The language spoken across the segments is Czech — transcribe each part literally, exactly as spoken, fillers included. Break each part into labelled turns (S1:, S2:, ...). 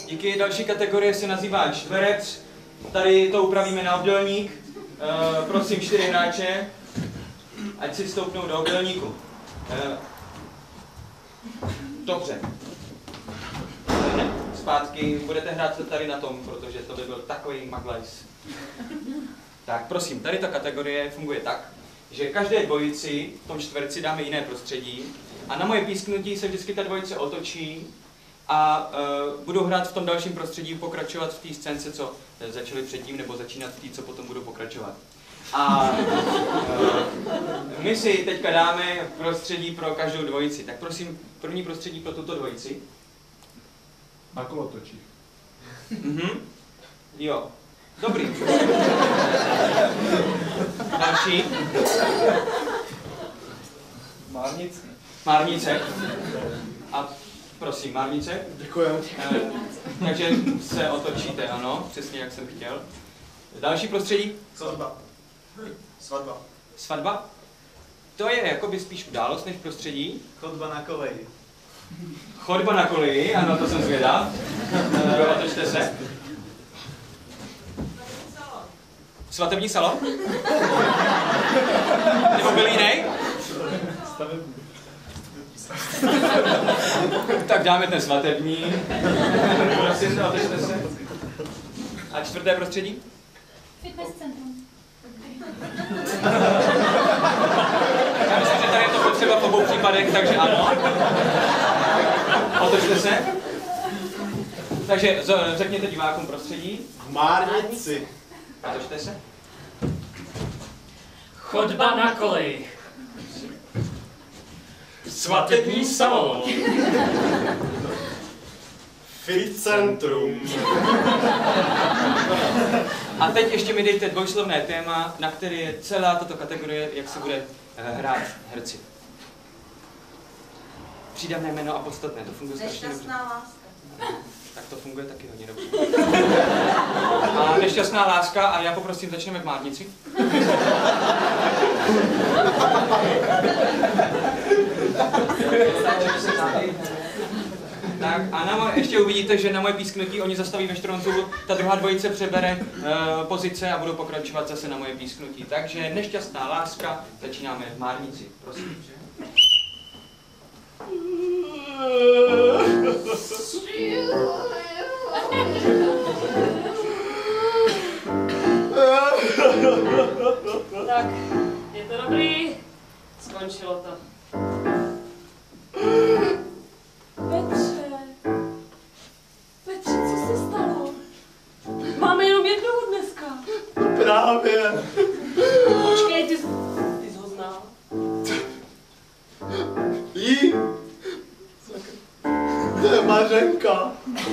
S1: Díky. Další kategorie se nazývá čtverec. Tady to upravíme na obdélník. Uh, prosím čtyři hráče, ať si vstoupnou do obdélníku. Uh, dobře. Ne, zpátky. Budete hrát tady na tom, protože to by byl takový maglajs. Tak prosím, tady ta kategorie funguje tak, že každé dvojici v tom čtverci dáme jiné prostředí a na moje písknutí se vždycky ta dvojice otočí a uh, budou hrát v tom dalším prostředí, pokračovat v té scénce, co začali předtím, nebo začínat v té, co potom budou pokračovat. A uh, my si teďka dáme prostředí pro každou dvojici. Tak prosím, první prostředí pro tuto dvojici.
S2: Na kolotočích.
S1: Mhm. Jo. Dobrý. Další.
S2: Márnice.
S1: Márnice. A prosím, márnice.
S2: Děkujem.
S1: E, takže se otočíte, ano, přesně jak jsem chtěl. Další prostředí?
S3: Svatba. Svatba.
S1: Svatba? To je jakoby spíš událost než prostředí.
S3: Chodba na koleji.
S1: Chodba na koleji, ano, to jsem zvědav. E, otočte se. Svatební salon? Nebo byl jiný?
S2: Stavební.
S1: Tak dáme ten svatební. Prosím, otočte se. A čtvrté prostředí?
S4: Fitness centrum.
S1: Já myslím, že tady je to potřeba v obou případech, takže ano. Otočte se. Takže řekněte divákům prostředí.
S3: V Márnici.
S1: Otočte se.
S5: Chodba na koleji. Svatební salon.
S3: Fit centrum.
S1: A teď ještě mi dejte dvojslovné téma, na které je celá tato kategorie, jak se bude hrát herci. Přídavné jméno a podstatné, to funguje strašně dobře.
S6: Nešťastná láska.
S1: Tak to funguje taky hodně dobře. A nešťastná láska, a já poprosím, začneme v Márnici. Tak a na moje, ještě uvidíte, že na moje písknutí oni zastaví ve štroncu, ta druhá dvojice přebere uh, pozice a budou pokračovat zase na moje písknutí. Takže nešťastná láska, začínáme v Márnici, prosím.
S5: Tak, je to dobrý? Skončilo to.
S4: Petře. Petře, co se stalo? Máme jenom jednoho dneska.
S3: Právě.
S5: Počkej, ty, jsi- ty jsi ho znal?
S3: Jí. To je Mařenka.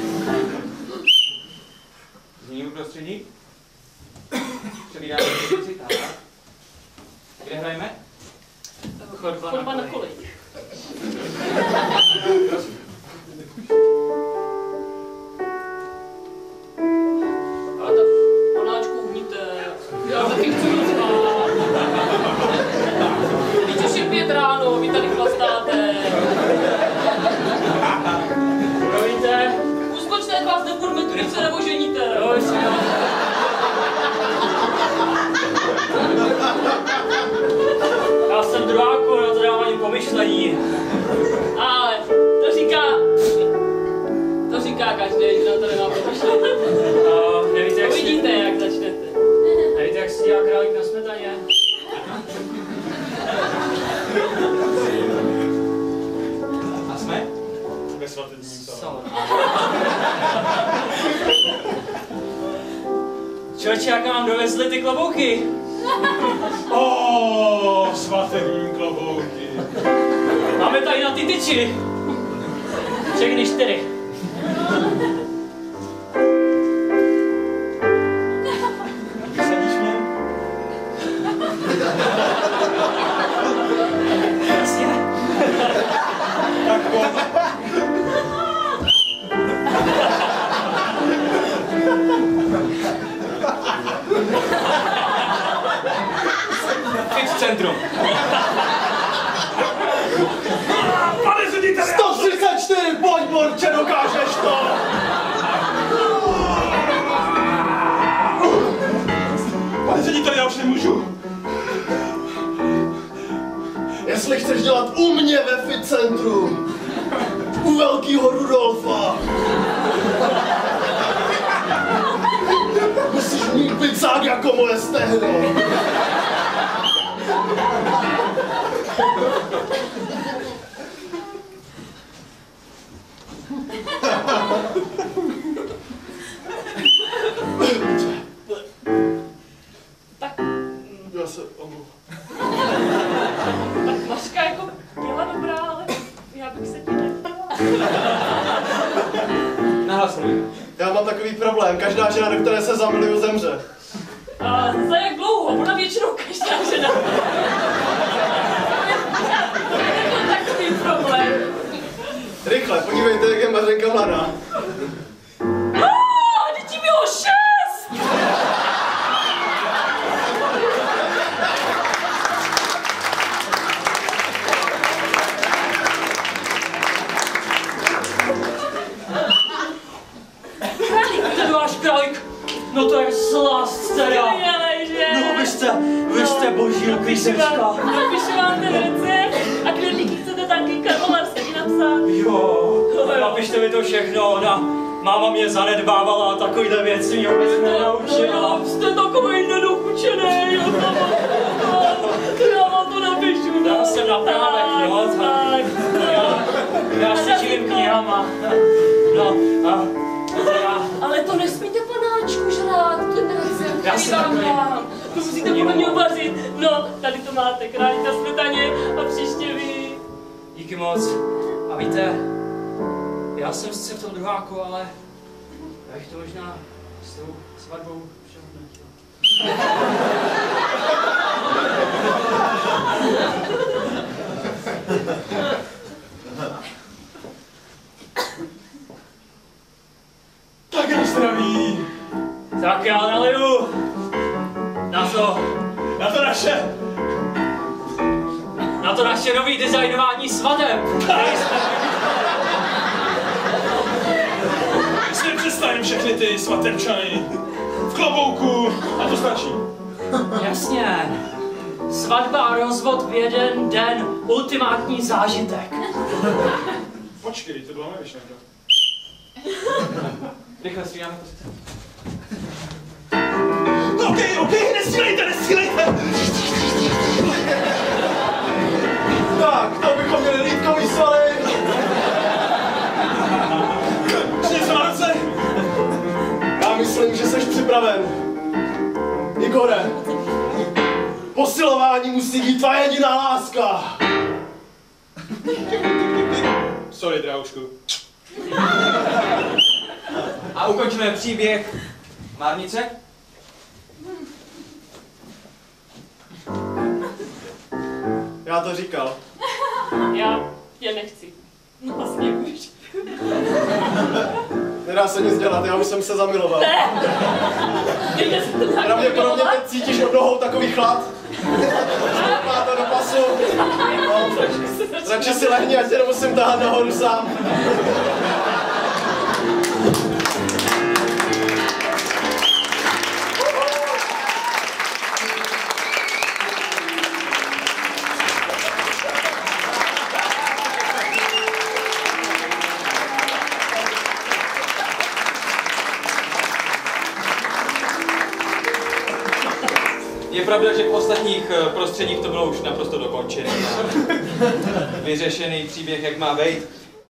S1: Změníme prostředí. Přebíráme pozici, tak. Kde hrajeme?
S5: Chodba, Chodba na koleji.
S1: Prosím.
S5: A tak panáčku uhníte. Já taky chci jít spát. Teď už je pět ráno, vy tady chlastáte. Promiňte. Uskočte, jak vás nepůjdeme, tu se nebo ženíte. Jo, ještě jo. Já jsem druháku, na to nemám ani pomyšlení. Ale to říká... To říká každý, že na to nemá pomyšlení. Uh, nevíte, jak Uvidíte, si... jak začnete. Nevíte, jak si dělá králík na smetaně?
S1: A jsme?
S2: Ve svatebním salonu.
S5: Čoče, jak nám dovezli ty klobouky?
S2: O, svatební klobouky.
S5: Máme tady na ty tyči. Všechny čtyři.
S2: Vysadíš mě?
S5: Jasně.
S2: Tak pojď.
S1: Fit centrum.
S2: sto třicet čtyři, pojď, Borčeno,
S3: dělat u mě ve Fit Centru. U velkýho Rudolfa. Musíš mít pizzák jako moje stehno.
S4: Tak,
S3: Já se omlouvám.
S4: tak Mařka jako byla dobrá, ale já bych se ti nepala.
S1: Nahlas mluví.
S3: Já mám takový problém. Každá žena, do které se zamiluju, zemře.
S4: A za jak dlouho? Ona většinou každá žena. Je to takový problém.
S3: Rychle, podívejte, jak je Mařenka mladá.
S4: A děti bylo šest!
S5: Ten váš králík, no to je slast teda. No vy jste, vy jste boží písečka.
S4: Napíšu vám ten recept a knedlíky chcete taky karlovarský napsat.
S5: Jo, napište mi to všechno, ona, máma mě zanedbávala a takovýhle věci mě vůbec nenaučila.
S4: Jo, jste takovej nedoučený, jo, tam, já vám to napíšu, no.
S5: Já jsem na právech, no,
S4: tak,
S5: já, já se živím knihama. No, a já,
S4: ale to nesmíte panáčku žrát, ten recept,
S5: Já
S4: který
S5: jsem
S4: vám
S5: takový-
S4: dám. To musíte podle mě uvařit. No, tady to máte, králík na smetaně a příště vy.
S5: díky moc. A víte, já jsem sice v tom druháku, ale já bych to možná s tou svatbou přehodnotil.
S2: Tak jen zdraví.
S5: Tak já naliju. Na to,
S2: Na to naše.
S5: na to naše nový designování svateb.
S2: My si představím všechny ty svatebčany. V klobouku. A to stačí.
S5: Jasně. Svatba a rozvod v jeden den. Ultimátní zážitek.
S2: Počkej, to byla moje myšlenka.
S1: Rychle střídáme pozice.
S2: No okej, okej, nestílejte, nestílejte.
S3: Tak, to bychom měli lítkový svaly.
S2: Přines Vánoce.
S3: Já myslím, že jsi připraven. Igore, posilování musí být tvá jediná láska.
S2: Sorry, dráhušku.
S1: A ukončíme příběh Márnice.
S3: Já to říkal.
S4: Já je nechci. No vlastně už.
S3: Nedá se nic dělat, já už jsem se zamiloval.
S4: Někde se to tak
S3: Pravděpodobně teď cítíš od nohou takový chlad. Stoupá to do pasu. No, radši si lehni, ať tě nemusím tahat nahoru sám.
S1: Je pravda, že v ostatních eh, prostředích to bylo už naprosto dokončené. Vyřešený příběh, jak má být.